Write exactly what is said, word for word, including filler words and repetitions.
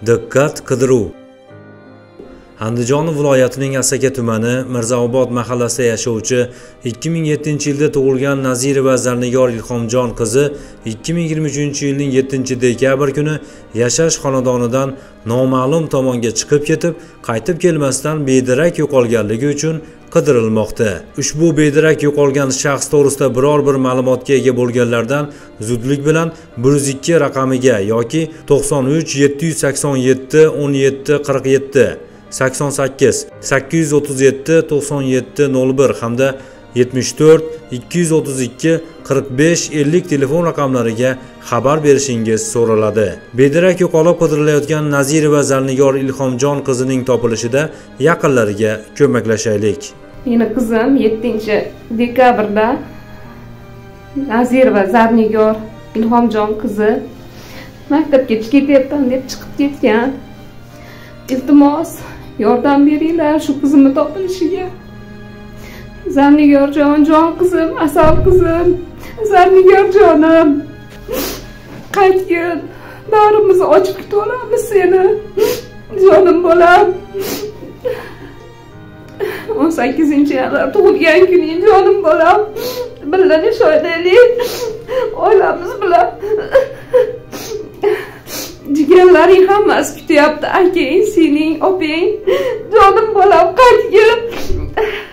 Diqqat qidiruv. Andijon viloyatining Asaka tumani Mirzaobod mahallasida yashovchi ikki ming yettinchi yilda tug'ilgan Nazirova Zarnigor Ilhomjon qizi ikki ming yigirma uchinchi yilning yettinchi dekabr kuni yashash xonadonidan noma'lum tomonga chiqib ketib, qaytib kelmasdan bedarak yo'qolganligi uchun qidirilmoqda. Ushbu bedarak yo'qolgan shaxs to'g'risida biror bir ma'lumotga ega bo'lganlardan zudlik bilan bir yuz ikki raqamiga yoki to'qson uch yetti yuz sakson yetti o'n yetti qirq yetti sakson sakkiz sakkiz yuz o'ttiz yetti to'qson yetti nol bir hamda yetmish to'rt ikki yuz o'ttiz ikki qirq besh ellik telefon raqamlariga xabar berishingiz so'raladi. Bedarak yo'qolib qidirilayotgan Nazirova Zarnigor Ilhomjon qizining topilishida yaqinlariga ko'maklashaylik. Meni qizim yettinchi dekabrda Nazirova Zarnigor Ilhomjon qizi maktabga ketyapman deb chiqib ketgan. Iltimos yordam beringlar shu qizimni topilishiga. Zarnigorjon, jon qizim, asal qizim, Zarnigorjonim, qaytgin, bag'rimizni ochib kutib olamiz seni, jonim bolam. o'n sakkizinchi yanvar tug'ilgan kuning, jonim bolam. Birga yashaylik, oilamiz bilan. Jigarlaring hammasi kutyapti, akang, sening, opang, jonim bolam, qaytgin.